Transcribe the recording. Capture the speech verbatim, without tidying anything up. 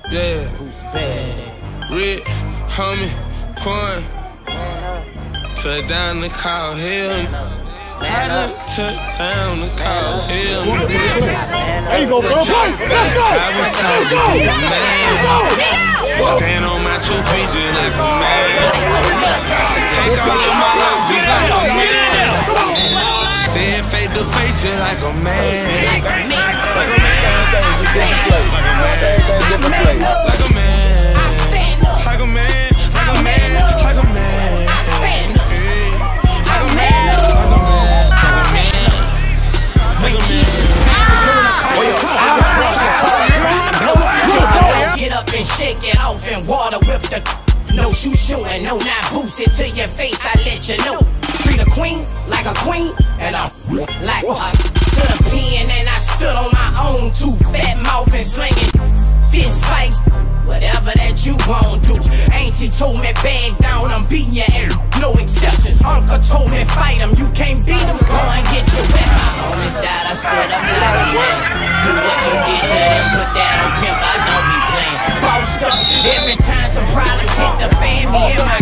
Yeah. Red, homie, coin. Took down the call him. I done took down the call him. There you go, bro. Let's go. I was told to be a man. Stand on my two feet just like a man. Take all of my love just like a man. Say it fade to fade just like a man. Like a man. Like a man. Like a man. Like a man. I stand up. Like a man. Like a man. Like a man. I stand up. Like a man. Like a man. I stand up. Like a man. Get up and shake it off and water whip the. No shoe shooting, no not boost it to your face. I let you know. Treat a queen like a queen, and I'm like a to the pen. And I stood on my own, two fat mouth and slinging fist fights. Whatever that you gon' do. Auntie told me bag down, I'm beating your ass, no exception. Uncle told me fight him, you can't beat him, go and get your wet. My homies died, I stood up like that. Do what you did to them, put that on pimp, I don't be playing. Bossed up, every time some problems hit the fan, me and my